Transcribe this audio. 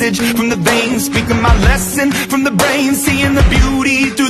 message from the veins, speaking my lesson from the brain, seeing the beauty through